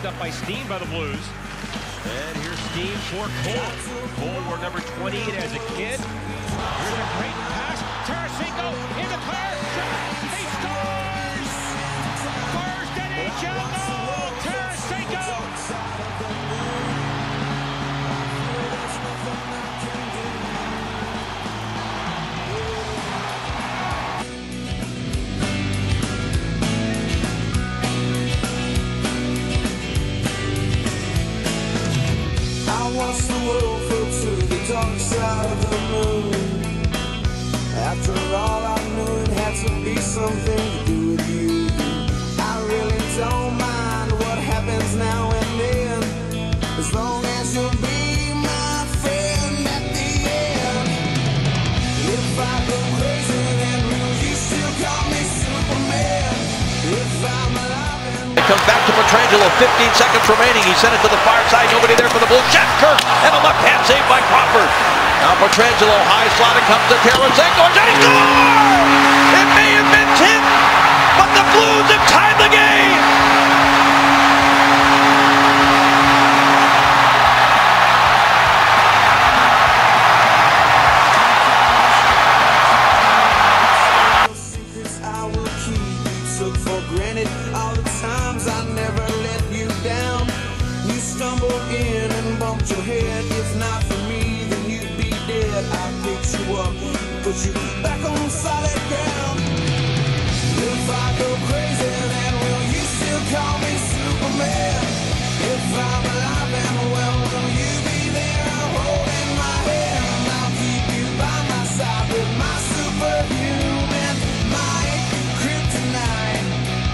picked up by Steen by the Blues. And here's Steen for Cole. Cole wore number 28 as a kid. Here's a great pass. Tarasenko in the clear. He scores! First NHL goal! Tarasenko! Once the world fell to the dark side of the moon. After all, I knew it had to be something to do with you. I really don't mind what happens now and then, as long as you'll be my friend at the end. If I go crazy, then will you still call me Superman? If I'm alive and it comes back to Pietrangelo, 15 seconds remaining. He sent it to the far side, nobody there for the Blues. Shattenkirk, and a left hand save by Crawford. Now Pietrangelo, high slot, it comes to Tarasenko, and he scores! It may have been 10, but the Blues have tied the game! secrets I will keep. You took for granted all the times I never let you down. You stumbled in and bumped your head. If not for me, then you'd be dead. I picked you up, put you back on solid ground. If I go crazy, then will you still call me Superman? If I'm alive and well, will you be there holding my hand? I'll keep you by my side with my superhuman might, kryptonite.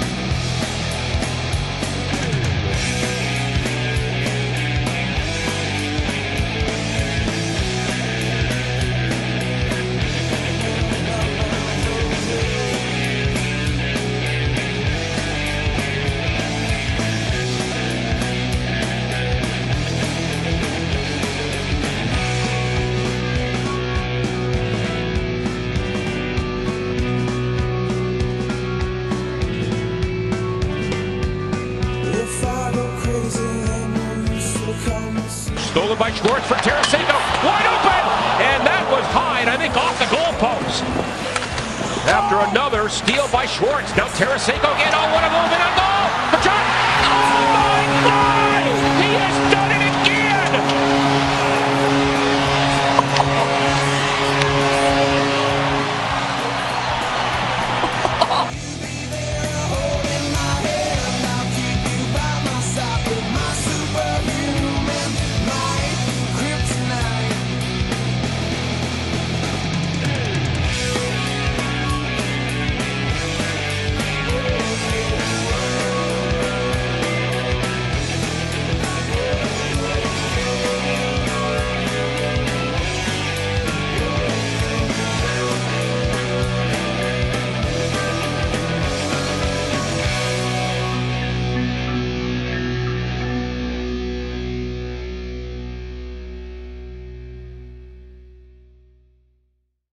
Stolen by Schwartz for Tarasenko. Wide open! And that was high, and I think off the goalpost. After another steal by Schwartz. Now Tarasenko again. Oh, what a move and a goal!